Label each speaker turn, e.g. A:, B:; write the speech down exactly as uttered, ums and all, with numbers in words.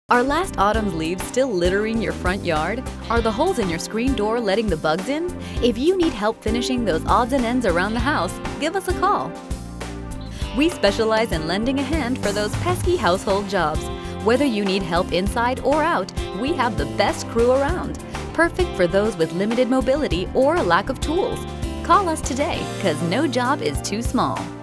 A: Are last autumn's leaves still littering your front yard? Are the holes in your screen door letting the bugs in? If you need help finishing those odds and ends around the house, give us a call. We specialize in lending a hand for those pesky household jobs. Whether you need help inside or out, we have the best crew around. Perfect for those with limited mobility or a lack of tools. Call us today, 'cause no job is too small.